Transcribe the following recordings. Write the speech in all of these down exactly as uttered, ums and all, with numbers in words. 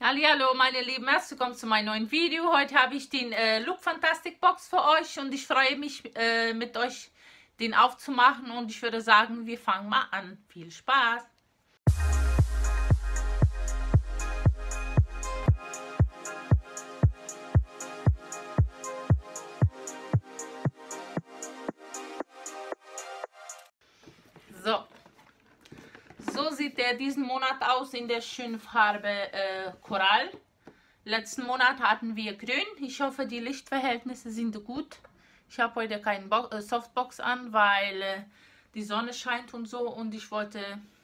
Hallihallo meine Lieben, herzlich willkommen zu meinem neuen Video. Heute habe ich den äh, Look Fantastic Box für euch und ich freue mich äh, mit euch den aufzumachen und ich würde sagen, wir fangen mal an. Viel Spaß! So, so sieht der diesen Monat aus in der schönen Farbe äh, Korall. Letzten Monat hatten wir grün. Ich hoffe, die Lichtverhältnisse sind gut. Ich habe heute keine Bo äh, Softbox an, weil äh, die Sonne scheint und so und ich wollte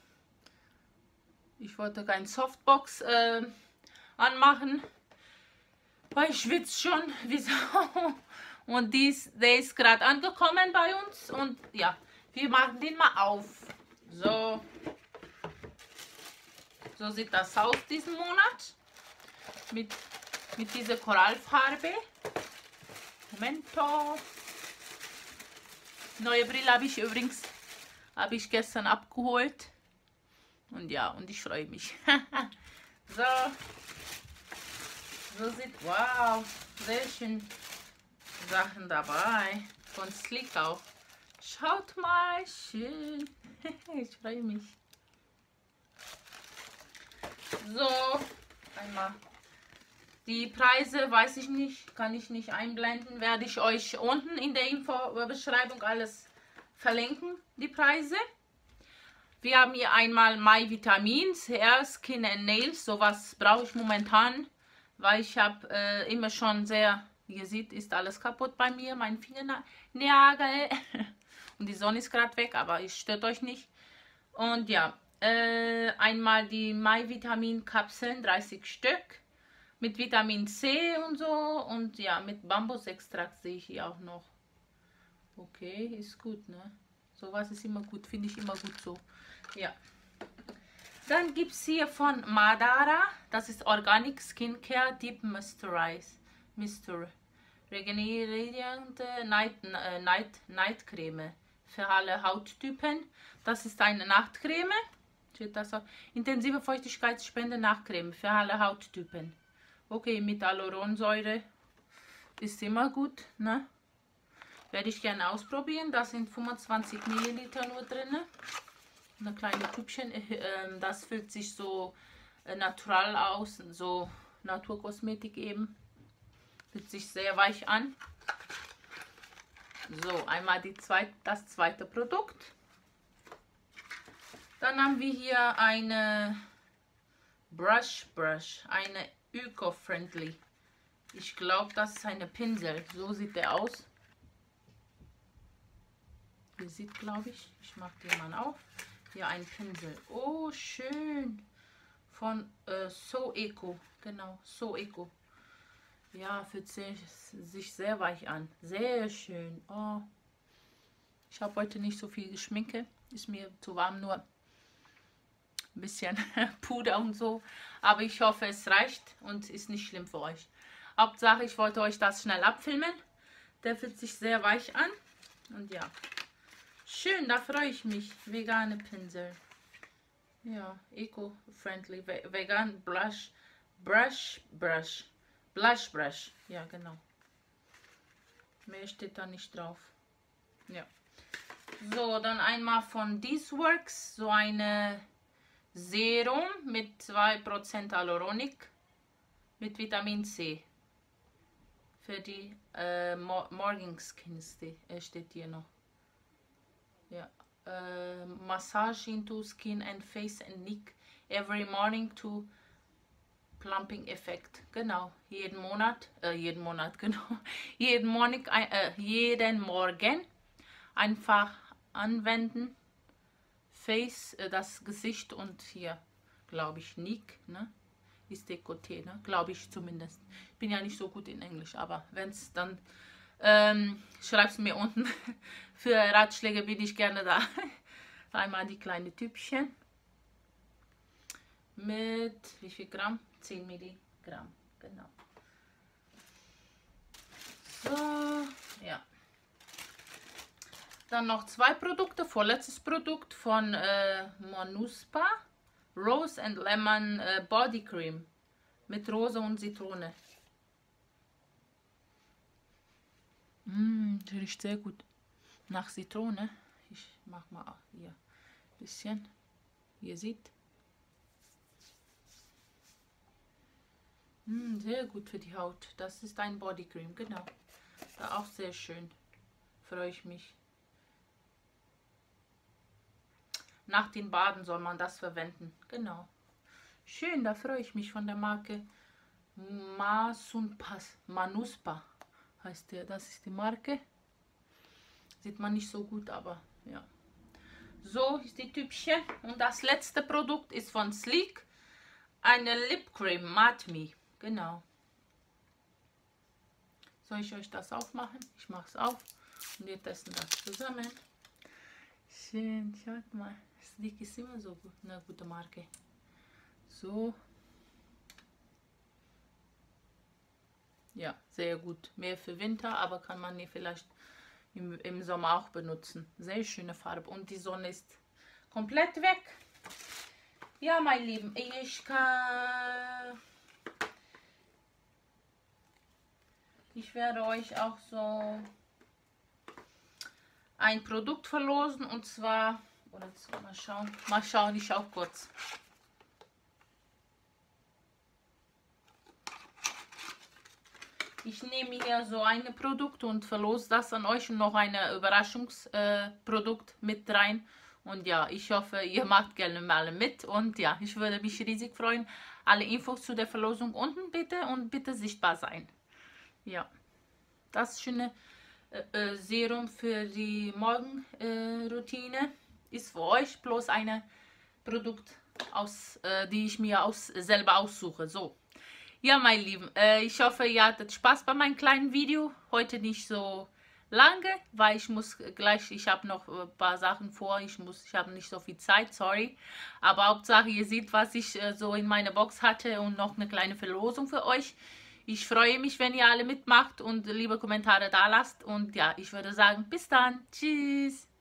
ich wollte keine Softbox äh, anmachen, weil ich schwitze schon wie Sau. Und dies, der ist gerade angekommen bei uns und ja, wir machen den mal auf. So, so sieht das aus diesen Monat. Mit, mit dieser Korallfarbe. Momento. Neue Brille habe ich übrigens habe ich gestern abgeholt. Und ja, und ich freue mich. So. So sieht, wow, sehr schön Sachen dabei. Von Sleek auch. Schaut mal, schön. Ich freue mich. So, einmal. Die Preise weiß ich nicht, kann ich nicht einblenden, werde ich euch unten in der Infobeschreibung alles verlinken, die Preise. Wir haben hier einmal My Vitamins, Hair, Skin and Nails, sowas brauche ich momentan, weil ich habe äh, immer schon sehr, wie ihr seht, ist alles kaputt bei mir, mein Fingernagel und die Sonne ist gerade weg, aber es stört euch nicht. Und ja, äh, einmal die My Vitamin Kapseln, dreißig Stück. Mit Vitamin C und so und ja, mit Bambusextrakt sehe ich hier auch noch. Okay, ist gut, ne? Sowas ist immer gut, finde ich immer gut so. Ja. Dann gibt es hier von Madara, das ist Organic Skincare Deep Moisturize. Mister Regenerierende Night, äh, Night, Night Creme für alle Hauttypen. Das ist eine Nachtcreme. Steht das auch? Intensive Feuchtigkeitsspende Nachtcreme für alle Hauttypen. Okay, mit Hyaluronsäure ist immer gut, ne? Werde ich gerne ausprobieren. Da sind fünfundzwanzig Milliliter nur drin. Eine kleine Tübchen. Das fühlt sich so natural aus, so Naturkosmetik eben. Fühlt sich sehr weich an. So, einmal die zweit, das zweite Produkt. Dann haben wir hier eine Brush Brush, eine Eco-friendly. Ich glaube, das ist eine Pinsel. So sieht der aus. Ihr seht, glaube ich. Ich mache den mal auf. Hier ein Pinsel. Oh, schön. Von äh, So Eco. Genau, So Eco. Ja, fühlt sich, sich sehr weich an. Sehr schön. Oh. Ich habe heute nicht so viel Schminke. Ist mir zu warm, nur ein bisschen Puder und so, aber ich hoffe, es reicht und ist nicht schlimm für euch. Hauptsache, ich wollte euch das schnell abfilmen. Der fühlt sich sehr weich an und ja, schön, da freue ich mich. Vegane Pinsel, ja, eco-friendly, vegan Blush, Brush, Brush, Blush Brush, ja genau. Mehr steht da nicht drauf. Ja. So, dann einmal von This Works, so eine Serum mit zwei Prozent Hyaluronic mit Vitamin C. Für die äh, Morning Skin steht hier noch. Ja. Äh, Massage into Skin and Face and Neck every morning to Plumping Effekt. Genau. Jeden Monat, äh, jeden Monat, genau. Jeden Morgen, äh, jeden Morgen einfach anwenden. Face, das Gesicht und hier, glaube ich, Nick, ne? Ist Dekoté, ne? Glaube ich zumindest. Ich bin ja nicht so gut in Englisch, aber wenn es dann, ähm, schreibt es mir unten. Für Ratschläge bin ich gerne da. Einmal die kleine Tübchen. Mit wie viel Gramm? zehn Milligramm, genau. So, ja. Dann noch zwei Produkte, vorletztes Produkt von äh, Monuspa, Rose and Lemon äh, Body Cream mit Rose und Zitrone. Mmh, das riecht sehr gut nach Zitrone. Ich mach mal hier ein bisschen. Ihr seht. Mmh, sehr gut für die Haut. Das ist ein Bodycream, genau. Da auch sehr schön. Freue ich mich. Nach den Baden soll man das verwenden. Genau. Schön, da freue ich mich von der Marke Masunpas. Manuspa heißt der. Das ist die Marke. Sieht man nicht so gut, aber ja. So ist die Tübchen. Und das letzte Produkt ist von Sleek. Eine Lip Cream Matte Me. Genau. Soll ich euch das aufmachen? Ich mache es auf. Und wir testen das zusammen. Schön, schaut mal. Sleek ist immer so gut, eine gute Marke. So. Ja, sehr gut. Mehr für Winter, aber kann man hier vielleicht im, im Sommer auch benutzen. Sehr schöne Farbe. Und die Sonne ist komplett weg. Ja, mein Lieben, ich kann... Ich werde euch auch so ein Produkt verlosen, und zwar... Oder mal schauen. Mal schauen, ich schau kurz. Ich nehme hier so ein Produkt und verlose das an euch und noch ein Überraschungsprodukt äh, mit rein. Und ja, ich hoffe, ihr macht gerne mal mit. Und ja, ich würde mich riesig freuen. Alle Infos zu der Verlosung unten bitte und bitte sichtbar sein. Ja, das schöne äh, Serum für die Morgenroutine äh, ist für euch bloß ein Produkt, aus, äh, die ich mir aus, selber aussuche. So. Ja, meine Lieben, äh, ich hoffe, ihr hattet Spaß bei meinem kleinen Video. Heute nicht so lange, weil ich muss gleich, ich habe noch ein paar Sachen vor. Ich muss, ich habe nicht so viel Zeit, sorry. Aber Hauptsache, ihr seht, was ich äh, so in meiner Box hatte und noch eine kleine Verlosung für euch. Ich freue mich, wenn ihr alle mitmacht und liebe Kommentare da lasst. Und ja, ich würde sagen, bis dann. Tschüss.